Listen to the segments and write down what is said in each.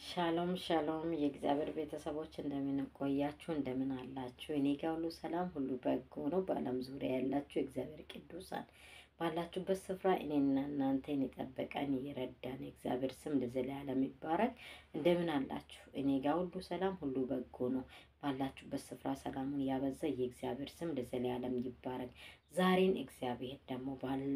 ሻሎም ሻሎም የእግዚአብሔር ቤተሰቦች እንደምን ቆያችሁ? እንደምን አላችሁ? እኔ ጋር ሁሉ ሰላም፣ ሁሉ በጎ ነው። በዓለም ዙሪያ ያላችሁ የእግዚአብሔር ቅዱሳን ባላችሁበት ስፍራ እኔና እናንተን የጠበቀን የረዳን የእግዚአብሔር ስም ለዘላለም ይባረክ። እንደምን አላችሁ? እኔ ጋር ሁሉ ሰላም፣ ሁሉ በጎ ነው። ባላችሁበት ስፍራ ሰላሙን ያበዛ የእግዚአብሔር ስም ለዘላለም ይባረክ። ዛሬን እግዚአብሔር ደግሞ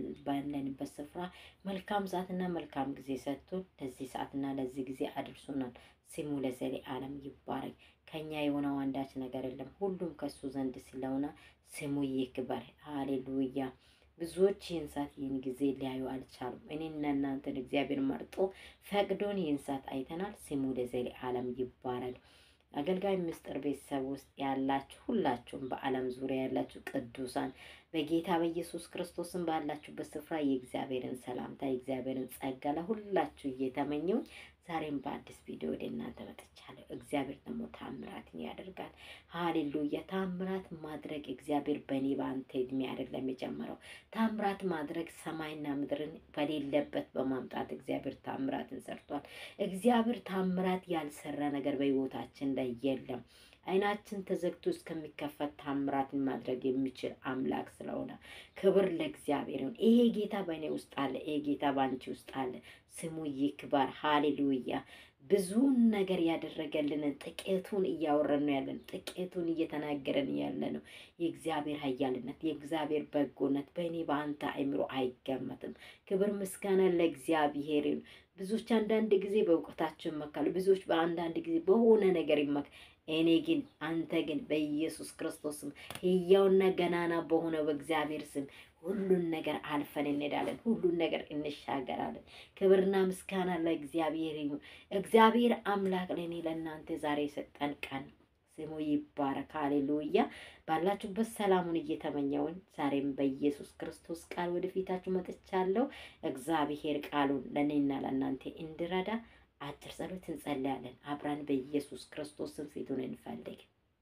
ባለንበት ስፍራ መልካም ሰዓትና መልካም ጊዜ ሰጥቶን ለዚህ ሰዓትና ለዚህ ጊዜ አድርሶናል። ስሙ ለዘላለም ይባረክ። ከኛ የሆነው አንዳች ነገር የለም፣ ሁሉም ከሱ ዘንድ ስለሆነ ስሙ ይክበር። ሃሌሉያ። ብዙዎች ይህን ሰዓት ይህን ጊዜ ሊያዩ አልቻሉም። እኔና እናንተን እግዚአብሔር መርጦ ፈቅዶን ይህን ሰዓት አይተናል። ስሙ ለዘላለም ይባረክ። አገልጋይ ምስጢር ቤተሰብ ውስጥ ያላችሁ ሁላችሁም በዓለም ዙሪያ ያላችሁ ቅዱሳን በጌታ በኢየሱስ ክርስቶስን ባላችሁበት ስፍራ የእግዚአብሔርን ሰላምታ የእግዚአብሔርን ጸጋ ለሁላችሁ እየተመኘው ዛሬም በአዲስ ቪዲዮ ወደ እናንተ መጥቻለሁ። እግዚአብሔር ደግሞ ታምራትን ያደርጋል። ሃሌሉያ። ታምራት ማድረግ እግዚአብሔር በእኔ በአንተ እድሜ አይደለም የጀመረው። ታምራት ማድረግ ሰማይና ምድርን በሌለበት በማምጣት እግዚአብሔር ታምራትን ሰርቷል። እግዚአብሔር ታምራት ያልሰራ ነገር በሕይወታችን ላይ የለም። አይናችን ተዘግቶ እስከሚከፈት ታምራትን ማድረግ የሚችል አምላክ ስለሆነ ክብር ለእግዚአብሔር ይሁን። ይሄ ጌታ በእኔ ውስጥ አለ። ይሄ ጌታ በአንቺ ውስጥ አለ። ስሙ ይክበር። ሃሌሉያ። ብዙን ነገር ያደረገልንን ጥቂቱን እያወረን ነው ያለን፣ ጥቂቱን እየተናገረን ያለ ነው። የእግዚአብሔር ኃያልነት የእግዚአብሔር በጎነት በእኔ በአንተ አይምሮ አይገመትም። ክብር ምስጋና ለእግዚአብሔር ይሁን። ብዙዎች አንዳንድ ጊዜ በእውቀታቸው ይመካሉ። ብዙዎች በአንዳንድ ጊዜ በሆነ ነገር ይመካሉ። እኔ ግን አንተ ግን በኢየሱስ ክርስቶስም ሕያውና ገናና በሆነው በእግዚአብሔር ስም ሁሉን ነገር አልፈን እንሄዳለን። ሁሉን ነገር እንሻገራለን። ክብርና ምስጋና ለእግዚአብሔር ይሁን። እግዚአብሔር አምላክ ለእኔ ለእናንተ ዛሬ የሰጠን ቀን ስሙ ይባረክ። ሃሌሉያ። ባላችሁበት ሰላሙን እየተመኘውን ዛሬም በኢየሱስ ክርስቶስ ቃል ወደፊታችሁ መጥቻለሁ። እግዚአብሔር ቃሉን ለእኔና ለእናንተ እንዲረዳ አጭር ጸሎት እንጸልያለን። አብራን በኢየሱስ ክርስቶስ ስም ፊቱን እንፈልግ።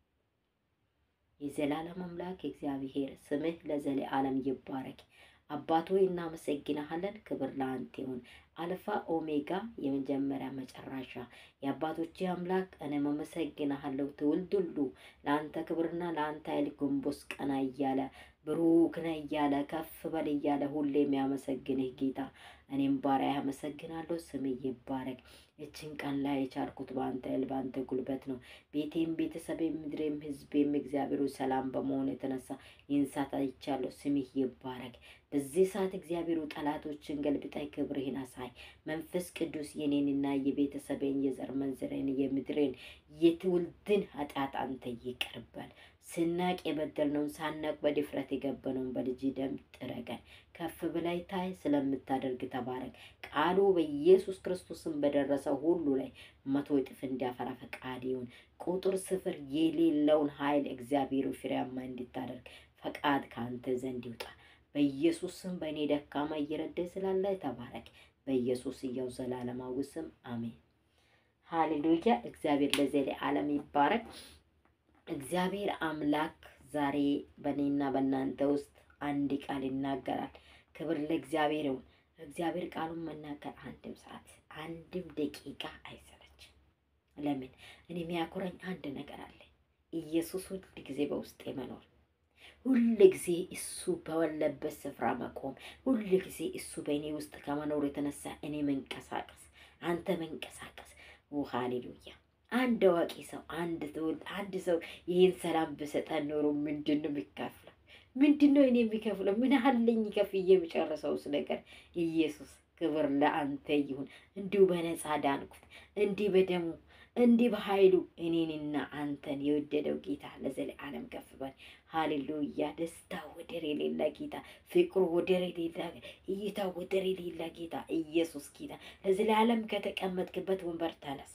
የዘላለም አምላክ እግዚአብሔር ስምህ ለዘላለም ይባረክ። አባት ሆይ እናመሰግናለን። ክብር ለአንተ ይሁን። አልፋ ኦሜጋ የመጀመሪያ መጨረሻ የአባቶቼ አምላክ እኔም አመሰግናለሁ። ትውልድ ሁሉ ለአንተ ክብርና ለአንተ ኃይል ጎንበስ ቀና እያለ ብሩክ ነህ እያለ ከፍ በል እያለ ሁሌ የሚያመሰግንህ ጌታ እኔም ባሪያ አመሰግናለሁ። ስምህ ይባረክ። እችን ቀን ላይ የቻልኩት በአንተ ኃይል በአንተ ጉልበት ነው። ቤቴም ቤተሰቤም ምድሬም ሕዝቤም እግዚአብሔሩ ሰላም በመሆኑ የተነሳ ይህን ሰዓት አይቻለሁ። ስምህ ይባረክ። በዚህ ሰዓት እግዚአብሔሩ ጠላቶችን ገልብጠህ ክብርህን አሳይ። መንፈስ ቅዱስ የኔንና የቤተሰቤን የዘር መንዘሬን የምድሬን የትውልድን ኃጢአት አንተ ይቅር በል። ስናቅ የበደልነውን ሳናቅ በድፍረት የገበነውን በልጅ ደም ጥረገን። ከፍ ብላይ ታይ ስለምታደርግ ተባረክ። ቃሉ በኢየሱስ ክርስቶስን በደረሰው ሁሉ ላይ 100 እጥፍ እንዲያፈራ ፈቃድ ይሁን። ቁጥር ስፍር የሌለውን ኃይል እግዚአብሔሩ ፍሬያማ እንዲታደርግ ፈቃድ ከአንተ ዘንድ ይውጣ። በኢየሱስ ስም በእኔ ደካማ እየረዳኝ ስላለ ተባረክ። በኢየሱስ ሕያው ዘላለማዊ ስም አሜን። ሃሌሉያ። እግዚአብሔር ለዘላለም ይባረክ። እግዚአብሔር አምላክ ዛሬ በእኔና በእናንተ ውስጥ አንድ ቃል ይናገራል። ክብር ለእግዚአብሔር ይሁን። እግዚአብሔር ቃሉን መናገር አንድም ሰዓት አንድም ደቂቃ አይሰለችም። ለምን? እኔ የሚያኮረኝ አንድ ነገር አለ። ኢየሱስ ሁል ጊዜ በውስጤ መኖር፣ ሁል ጊዜ እሱ በወለበት ስፍራ መቆም፣ ሁል ጊዜ እሱ በእኔ ውስጥ ከመኖር የተነሳ እኔ መንቀሳቀስ፣ አንተ መንቀሳቀስ። ሃሌሉያ። አንድ አዋቂ ሰው አንድ ሰው ይህን ሰላም ብሰጠን ኖሮ ምንድን ነው የሚካፍለው? ምንድን ነው እኔ የሚከፍለው? ምን አለኝ ከፍዬ የምጨርሰውስ ነገር? ኢየሱስ ክብር ለአንተ ይሁን። እንዲሁ በነፃ ዳንኩት፣ እንዲህ በደሙ እንዲህ በኃይሉ እኔንና አንተን የወደደው ጌታ ለዘላለም ከፍ በል። ሃሌሉያ። ደስታ ወደር የሌለ ጌታ፣ ፍቅሩ ወደር የሌለ እይታ ወደር የሌለ ጌታ ኢየሱስ ጌታ ለዘላለም ከተቀመጥክበት ወንበር ተነስ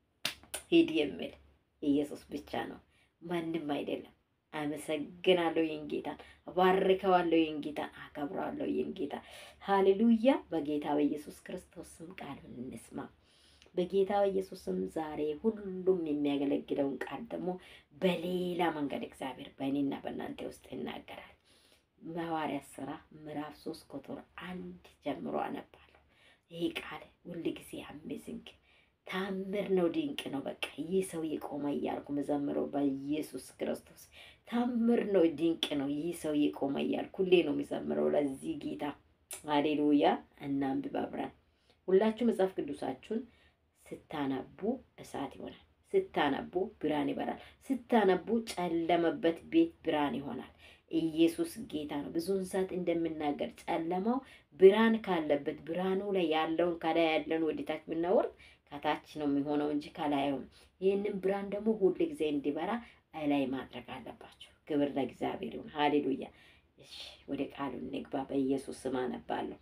ሂድ የሚል ኢየሱስ ብቻ ነው፣ ማንም አይደለም። አመሰግናለሁ ይህን ጌታ፣ ባርከዋለሁ ይህን ጌታ፣ አከብረዋለሁ ይህን ጌታ። ሃሌሉያ። በጌታ በኢየሱስ ክርስቶስ ስም ቃሉን እንስማ። በጌታ በኢየሱስ ስም ዛሬ ሁሉም የሚያገለግለውን ቃል ደግሞ በሌላ መንገድ እግዚአብሔር በእኔና በእናንተ ውስጥ ይናገራል። ሐዋርያት ሥራ ምዕራፍ 3 ቁጥር 1 ጀምሮ አነባለሁ። ይሄ ቃል ሁል ጊዜ አሜዚንግ ታምር ነው፣ ድንቅ ነው። በቃ ይህ ሰው የቆመ እያልኩ መዘምረው በኢየሱስ ክርስቶስ ታምር ነው፣ ድንቅ ነው። ይህ ሰው የቆመ እያልኩ ሁሌ ነው የሚዘምረው ለዚህ ጌታ። ሃሌሉያ። እናንብብ አብረን ሁላችሁ መጽሐፍ ቅዱሳችሁን ስታነቡ እሳት ይሆናል። ስታነቡ ብርሃን ይበራል። ስታነቡ ጨለመበት ቤት ብርሃን ይሆናል። ኢየሱስ ጌታ ነው። ብዙውን ሰዓት እንደምናገር ጨለማው ብርሃን ካለበት ብርሃኑ ላይ ያለውን ከላይ ያለውን ወደታች ብናወርድ ከታች ነው የሚሆነው እንጂ ከላይ አይሆንም። ይህንን ብርሃን ደግሞ ሁል ጊዜ እንዲበራ ላይ ማድረግ አለባቸው። ክብር ለእግዚአብሔር ይሁን። ሃሌሉያ። እሺ ወደ ቃሉ እንግባ። በኢየሱስ ስም አነባለሁ።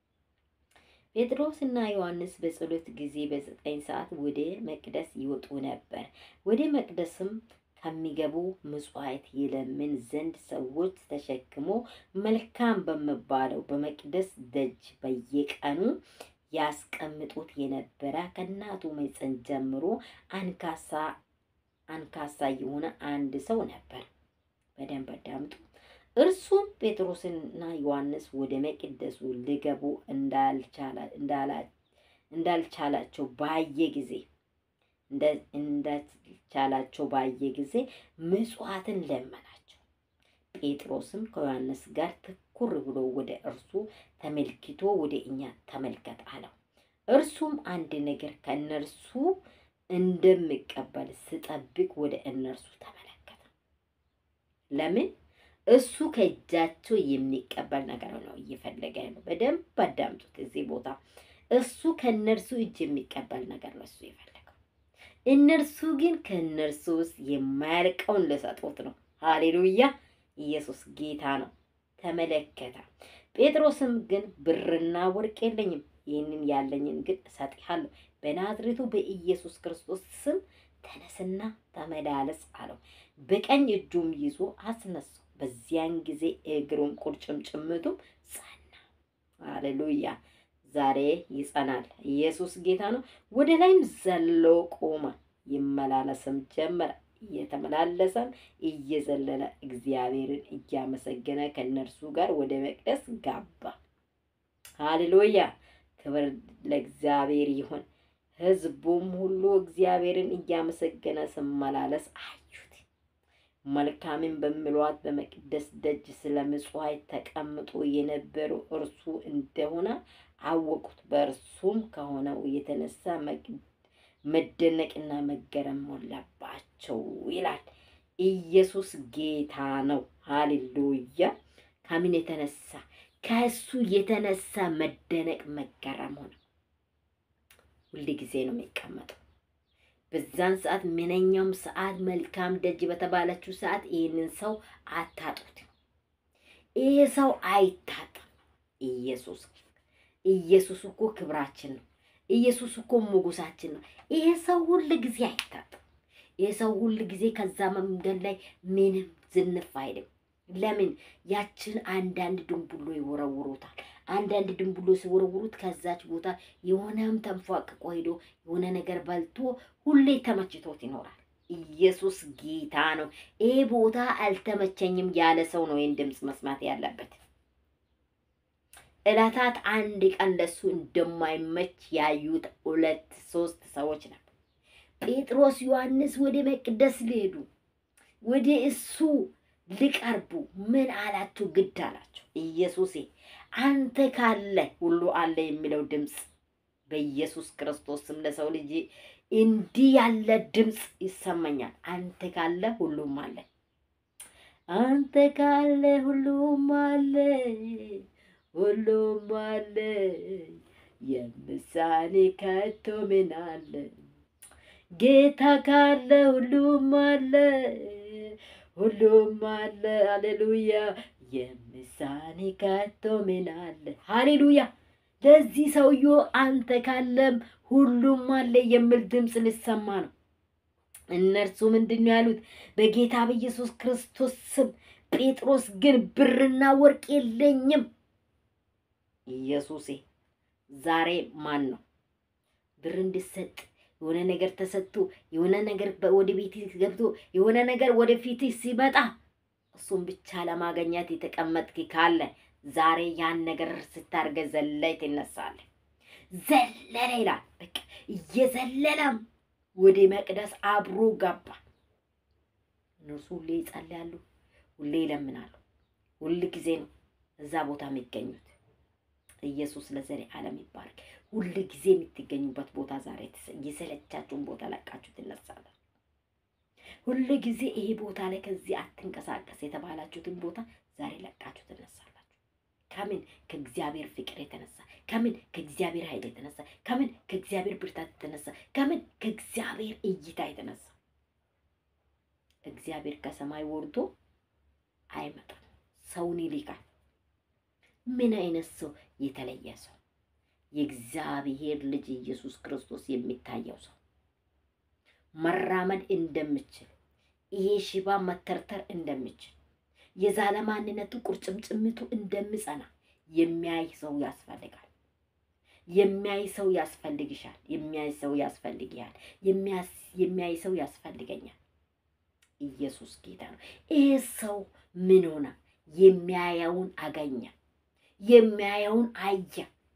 ጴጥሮስና ዮሐንስ በጸሎት ጊዜ በ9 ሰዓት ወደ መቅደስ ይወጡ ነበር። ወደ መቅደስም ከሚገቡ ምጽዋት ይለምን ዘንድ ሰዎች ተሸክሞ መልካም በሚባለው በመቅደስ ደጅ በየቀኑ ያስቀምጡት የነበረ ከእናቱ ማኅፀን ጀምሮ አንካሳ የሆነ አንድ ሰው ነበር። በደንብ አዳምጡ። እርሱም ጴጥሮስና ዮሐንስ ወደ መቅደሱ ሊገቡ እንዳልቻላቸው ባየ ጊዜ ምጽዋትን ለመናቸው። ጴጥሮስም ከዮሐንስ ጋር ትኩር ብሎ ወደ እርሱ ተመልክቶ ወደ እኛ ተመልከት አለው። እርሱም አንድ ነገር ከእነርሱ እንደሚቀበል ስጠብቅ ወደ እነርሱ ተመለከተ። ለምን? እሱ ከእጃቸው የሚቀበል ነገር ነው እየፈለገ ያለው። በደንብ አዳምጡት። እዚህ ቦታ እሱ ከእነርሱ እጅ የሚቀበል ነገር ነው እሱ የፈለገው። እነርሱ ግን ከእነርሱ ውስጥ የማያልቀውን ለሰጡት ነው። ሃሌሉያ። ኢየሱስ ጌታ ነው። ተመለከተ። ጴጥሮስም ግን ብርና ወርቅ የለኝም፣ ይህንን ያለኝን ግን እሰጥሃለሁ። በናዝሬቱ በኢየሱስ ክርስቶስ ስም ተነስና ተመላለስ አለው። በቀኝ እጁም ይዞ አስነሳው። በዚያን ጊዜ እግሩን ቁርጭምጭሚቱም ጸና። ሃሌሉያ። ዛሬ ይጸናል። ኢየሱስ ጌታ ነው። ወደ ላይም ዘሎ ቆመ፣ ይመላለስም ጀመረ። እየተመላለሰም እየዘለለ እግዚአብሔርን እያመሰገነ ከእነርሱ ጋር ወደ መቅደስ ገባ። ሃሌሉያ። ክብር ለእግዚአብሔር ይሁን። ሕዝቡም ሁሉ እግዚአብሔርን እያመሰገነ ሲመላለስ አዩት። መልካምን በሚሏት በመቅደስ ደጅ ስለ ምጽዋት ተቀምጦ የነበረው እርሱ እንደሆነ አወቁት። በእርሱም ከሆነው የተነሳ መደነቅና መገረም ሞላባቸው ይላል። ኢየሱስ ጌታ ነው። ሃሌሉያ። ከምን የተነሳ? ከእሱ የተነሳ መደነቅ መገረም ሆነ። ሁል ጊዜ ነው የሚቀመጠው። በዛን ሰዓት ምንኛውም ሰዓት መልካም ደጅ በተባለችው ሰዓት ይህንን ሰው አታጡት። ይሄ ሰው አይታጣም። ኢየሱስ እኮ ክብራችን ነው። ኢየሱስ እኮ ሞገሳችን ነው። ይሄ ሰው ሁል ጊዜ አይታጣም። ይሄ ሰው ሁል ጊዜ ከዛ መንገድ ላይ ምንም ዝንፍ አይልም። ለምን? ያችን አንዳንድ ድንቡሎ ይወረውሩታል። አንዳንድ ድንቡሎ ሲወረውሩት ከዛች ቦታ የሆነም ተንፏቅቆ ሄዶ የሆነ ነገር በልቶ ሁሌ ተመችቶት ይኖራል። ኢየሱስ ጌታ ነው። ይሄ ቦታ አልተመቸኝም ያለ ሰው ነው ይህን ድምፅ መስማት ያለበት። እለታት አንድ ቀን ለሱ እንደማይመች ያዩት 2-3 ሰዎች ነበር። ጴጥሮስ፣ ዮሐንስ ወደ መቅደስ ሊሄዱ ወደ እሱ ሊቀርቡ ምን አላቸው? ግድ አላቸው። ኢየሱሴ አንተ ካለ ሁሉ አለ የሚለው ድምፅ በኢየሱስ ክርስቶስ ስም ለሰው ልጅ እንዲህ ያለ ድምፅ ይሰማኛል። አንተ ካለ ሁሉም አለ። አንተ ካለ ሁሉም አለ፣ ሁሉም አለ። የምሳሌ ከቶ ምን አለ? ጌታ ካለ ሁሉም አለ፣ ሁሉም አለ። ሃሌሉያ። የምሳሌ ከቶ ምን አለ? ሃሌሉያ። ለዚህ ሰውዬው አንተ ካለም ሁሉም አለ የሚል ድምፅ ሊሰማ ነው። እነርሱ ምንድን ነው ያሉት? በጌታ በኢየሱስ ክርስቶስ ስም። ጴጥሮስ ግን ብርና ወርቅ የለኝም። ኢየሱሴ ዛሬ ማን ነው ብር እንድሰጥ የሆነ ነገር ተሰጥቶ የሆነ ነገር ወደ ቤት ገብቶ የሆነ ነገር ወደ ፊት ሲመጣ እሱን ብቻ ለማግኘት የተቀመጥክ ካለ ዛሬ ያን ነገር ስታርገ ዘላይ ትነሳለህ። ዘለለ ይላል። በቃ እየዘለለም ወደ መቅደስ አብሮ ገባ። እነርሱ ሁሌ ይጸልያሉ፣ ሁሌ ይለምናሉ፣ ሁል ጊዜ ነው እዛ ቦታ የሚገኙት። ኢየሱስ ለዘለዓለም ይባረክ። ሁል ጊዜ የምትገኙበት ቦታ ዛሬ የሰለቻችሁን ቦታ ለቃችሁ ትነሳላችሁ። ሁል ጊዜ ይሄ ቦታ ላይ ከዚህ አትንቀሳቀስ የተባላችሁትን ቦታ ዛሬ ለቃችሁ ትነሳላችሁ። ከምን? ከእግዚአብሔር ፍቅር የተነሳ፣ ከምን? ከእግዚአብሔር ኃይል የተነሳ፣ ከምን? ከእግዚአብሔር ብርታት የተነሳ፣ ከምን? ከእግዚአብሔር እይታ የተነሳ። እግዚአብሔር ከሰማይ ወርዶ አይመጣም፣ ሰውን ይልካል። ምን አይነት ሰው? የተለየ ሰው፣ የእግዚአብሔር ልጅ ኢየሱስ ክርስቶስ የሚታየው ሰው፣ መራመድ እንደምችል፣ ይሄ ሽባ መተርተር እንደምችል፣ የዛለ ማንነቱ ቁርጭምጭሚቱ እንደምጸና የሚያይ ሰው ያስፈልጋል። የሚያይ ሰው ያስፈልግሻል። የሚያይ ሰው ያስፈልግኛል። የሚያይ ሰው ያስፈልገኛል። ኢየሱስ ጌታ ነው። ይሄ ሰው ምን ሆነ? የሚያየውን አገኘ። የሚያየውን አየ።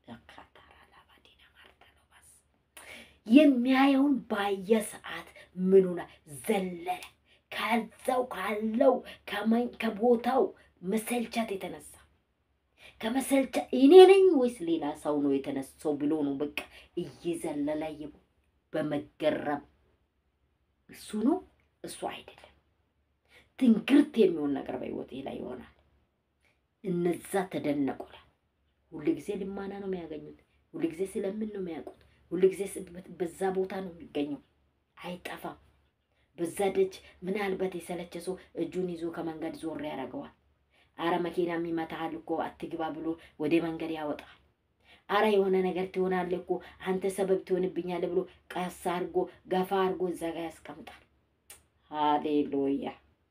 የሚያየውን ባየ ሰዓት ምን ሆነ? ዘለለ። ከዛው ካለው ከቦታው መሰልቸት የተነሳ ከመሰልቸ እኔ ነኝ ወይስ ሌላ ሰው ነው የተነሳው ብሎ ነው በቃ እየዘለለ በመገረም እሱ ነው እሱ አይደለም። ትንግርት የሚሆን ነገር በህይወቴ ላይ ይሆናል። እነዛ ተደነቁላ። ሁሉ ጊዜ ልማና ነው የሚያገኙት። ሁሉ ጊዜ ስለምን ነው የሚያውቁት። ሁሉ ጊዜ በዛ ቦታ ነው የሚገኘው። አይጠፋም። በዛ ደጅ ምናልባት የሰለቸ ሰው እጁን ይዞ ከመንገድ ዞር ያደርገዋል። አረ መኪና የሚመታሃል እኮ አትግባ ብሎ ወደ መንገድ ያወጣል። አረ የሆነ ነገር ትሆናለህ እኮ አንተ ሰበብ ትሆንብኛለህ ብሎ ቀስ አድርጎ ገፋ አድርጎ እዛ ጋር ያስቀምጣል። ሃሌሉያ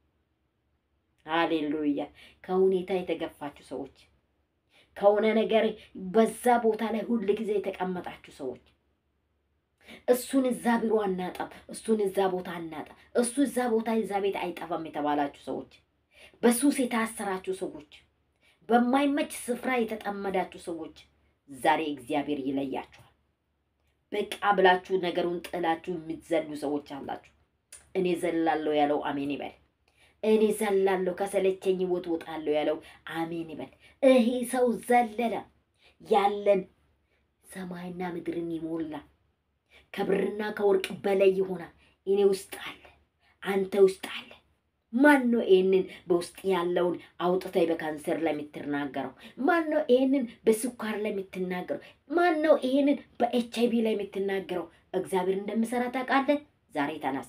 ሃሌሉያ። ከሁኔታ የተገፋችሁ ሰዎች፣ ከሆነ ነገር በዛ ቦታ ላይ ሁሉ ጊዜ የተቀመጣችሁ ሰዎች፣ እሱን እዛ ቢሮ አናጣም፣ እሱን እዛ ቦታ አናጣም፣ እሱ እዛ ቦታ እዛ ቤት አይጠፋም የተባላችሁ ሰዎች፣ በሱስ የታሰራችሁ ሰዎች፣ በማይመች ስፍራ የተጠመዳችሁ ሰዎች ዛሬ እግዚአብሔር ይለያችኋል። በቃ ብላችሁ ነገሩን ጥላችሁ የምትዘሉ ሰዎች አላችሁ። እኔ ዘላለሁ ያለው አሜን ይበል። እኔ ዘላለሁ ከሰለቸኝ ወጣለሁ ያለው አሜን ይበል። ይሄ ሰው ዘለለ። ያለን ሰማይና ምድርን ይሞላ ከብርና ከወርቅ በላይ ይሆናል። እኔ ውስጥ አለ፣ አንተ ውስጥ አለ። ማን ነው ይሄንን በውስጥ ያለውን አውጥተህ በካንሰር ላይ የምትናገረው? ማን ነው ይሄንን በስኳር ላይ የምትናገረው? ማን ነው ይሄንን በኤችአይቪ ላይ የምትናገረው? እግዚአብሔር እንደምሰራ ታውቃለህ። ዛሬ ተነስ።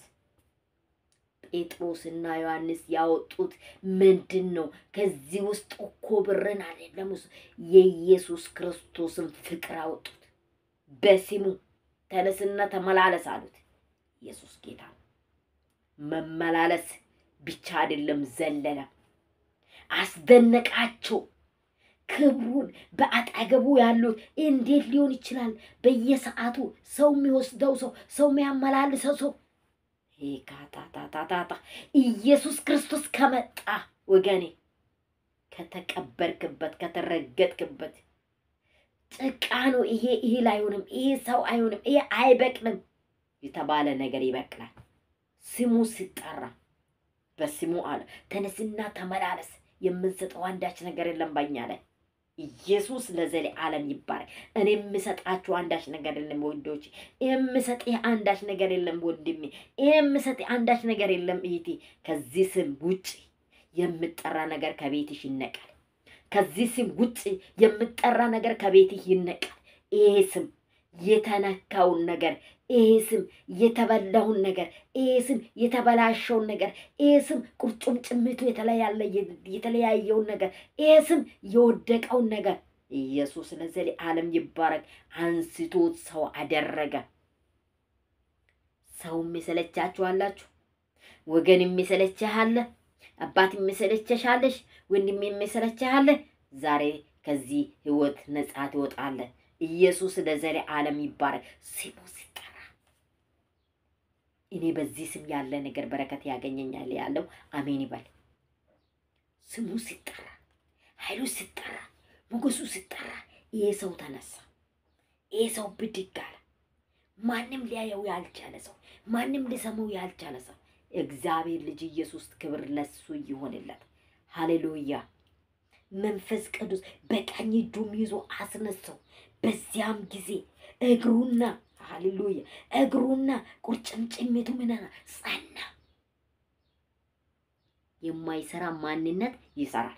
ጴጥሮስና ዮሐንስ ያወጡት ምንድነው? ከዚህ ውስጥ እኮ ብርን አይደለም የኢየሱስ ክርስቶስን ፍቅር አወጡት። በስሙ ተነስና ተመላለስ አሉት። ኢየሱስ ጌታ መመላለስ ብቻ አይደለም፣ ዘለለ። አስደነቃቸው። ክብሩን በአጠገቡ ያሉት እንዴት ሊሆን ይችላል? በየሰዓቱ ሰው የሚወስደው ሰው የሚያመላልሰው ሰው ካታታታታ ኢየሱስ ክርስቶስ ከመጣ ወገኔ ከተቀበርክበት ከተረገጥክበት ጭቃ ነው ይሄ አይሆንም፣ ይሄ ሰው አይሆንም፣ ይሄ አይበቅልም የተባለ ነገር ይበቅላል። ስሙ ሲጠራ በስሙ አለ ተነስና ተመላለስ። የምንሰጠው አንዳች ነገር የለም በእኛ ላይ። ኢየሱስ ለዘለዓለም ይባረክ። እኔ የምሰጣችሁ አንዳች ነገር የለም ወንዶች፣ የምሰጥህ አንዳች ነገር የለም ወንድሜ፣ የምሰጥህ አንዳች ነገር የለም እህቴ። ከዚህ ስም ውጪ የምጠራ ነገር ከቤትሽ ይነቃል። ከዚህ ስም ውጪ የምጠራ ነገር ከቤትሽ ይነቃል። ይሄ ስም የተነካውን ነገር፣ ይሄ ስም የተበላውን ነገር፣ ይሄ ስም የተበላሸውን ነገር፣ ይሄ ስም ቁርጭምጭሚቱ የተለያየውን ነገር፣ ይሄ ስም የወደቀውን ነገር ኢየሱስ ለዘለዓለም ይባረክ። አንስቶት ሰው አደረገ። ሰው የሚሰለቻችሁ አላችሁ፣ ወገን የሚሰለችህ አለ፣ አባት የሚሰለችሽ አለሽ፣ ወንድም የሚሰለችህ አለ። ዛሬ ከዚህ ህይወት ነፃ ትወጣለህ። ኢየሱስ ለዘለዓለም ይባረክ። ስሙ ሲጠራ እኔ በዚህ ስም ያለ ነገር በረከት ያገኘኛል ያለው አሜን ይበል። ስሙ ሲጠራ፣ ኃይሉ ሲጠራ፣ ሞገሱ ሲጠራ ይሄ ሰው ተነሳ። ሰው ብድግ አለ። ማንም ሊያየው ያልቻለ ሰው፣ ማንም ሊሰማው ያልቻለ ሰው እግዚአብሔር ልጅ ኢየሱስ ክብር ለሱ ይሆንለት። ሃሌሉያ። መንፈስ ቅዱስ በቀኝ እጁም ይዞ አስነሳው። በዚያም ጊዜ እግሩና ሃሌሉያ እግሩና ቁርጭምጭሚቱ ምናና ጸና። የማይሰራ ማንነት ይሰራል።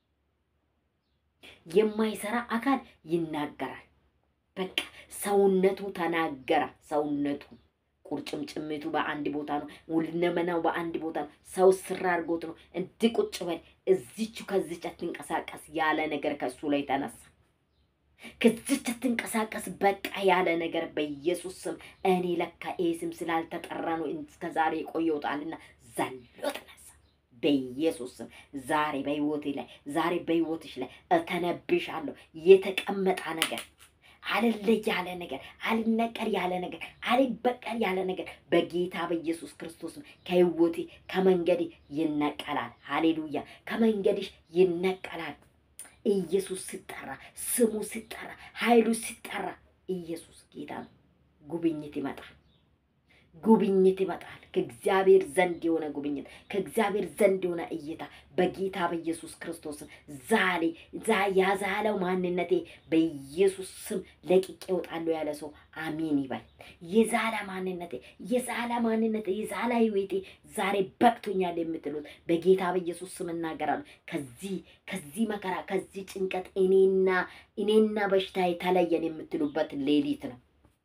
የማይሰራ አካል ይናገራል። በቃ ሰውነቱ ተናገረ። ሰውነቱ ቁርጭምጭሚቱ በአንድ ቦታ ነው። ሁለመናው በአንድ ቦታ ነው። ሰው ስራ አድርጎት ነው እንዲህ ቁጭ በል እዚቹ ከዚች አትንቀሳቀስ ያለ ነገር ከሱ ላይ ተነሳ። ከዚች አትንቀሳቀስ በቃ ያለ ነገር በኢየሱስ ስም እኔ ለካ ስም ስላልተጠራ ነው እስከዛሬ ቆየውታልና ዘሎ ተነሳ። በኢየሱስ ስም ዛሬ በህይወቴ ላይ ዛሬ በህይወትሽ ላይ እተነብሻለሁ። የተቀመጠ ነገር አልለይ ያለ ነገር አልነቀር ያለ ነገር አልበቀል ያለ ነገር በጌታ በኢየሱስ ክርስቶስ ከህይወቴ ከመንገዴ ይነቀላል። ሃሌሉያ። ከመንገድሽ ይነቀላል። ኢየሱስ ሲጠራ ስሙ ሲጠራ ኃይሉ ሲጠራ ኢየሱስ ጌታ ነው። ጉብኝት ይመጣል። ጉብኝት ይመጣል። ከእግዚአብሔር ዘንድ የሆነ ጉብኝት፣ ከእግዚአብሔር ዘንድ የሆነ እይታ በጌታ በኢየሱስ ክርስቶስ ዛሬ ያዛለው ማንነቴ በኢየሱስ ስም ለቅቄ እወጣለሁ ያለ ሰው አሜን ይበል። የዛላ ማንነቴ የዛላ ህይወቴ ዛሬ በቅቶኛል የምትሉት በጌታ በኢየሱስ ስም እናገራለሁ። ከዚህ መከራ ከዚህ ጭንቀት እኔና በሽታዬ ተለየን የምትሉበት ሌሊት ነው።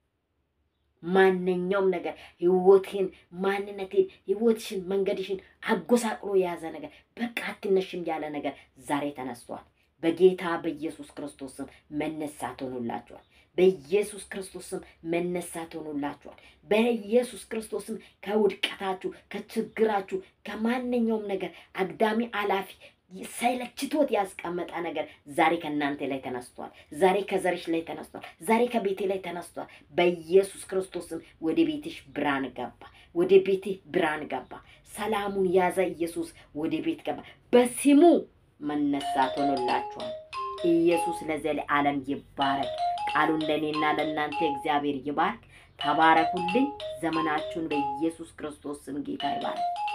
ማንኛውም ነገር ህይወቴን ማንነቴን ህይወትሽን መንገድሽን አጎሳቅሎ የያዘ ነገር በቃ አትነሽም ያለ ነገር ዛሬ ተነስቷል። በጌታ በኢየሱስ ክርስቶስ ስም መነሳት ሆኖላችኋል። በኢየሱስ ክርስቶስ ስም መነሳት ሆኖላችኋል። በኢየሱስ ክርስቶስ ስም ከውድቀታችሁ ከችግራችሁ ከማንኛውም ነገር አግዳሚ አላፊ ሳይለችቶት ያስቀመጠ ነገር ዛሬ ከናንተ ላይ ተነስቷል። ዛሬ ከዘርሽ ላይ ተነስቷል። ዛሬ ከቤቴ ላይ ተነስቷል። በኢየሱስ ክርስቶስ ስም ወደ ቤትሽ ብርሃን ገባ። ወደ ቤትህ ብርሃን ገባ። ሰላሙን ያዘ ኢየሱስ ወደ ቤት ገባ። በስሙ መነሳት ሆኖላችኋል። ኢየሱስ ለዘለዓለም ይባረክ። ቃሉን ለኔና ለናንተ እግዚአብሔር ይባርክ። ተባረኩልኝ። ዘመናችሁን በኢየሱስ ክርስቶስ ስም ጌታ ይባርክ።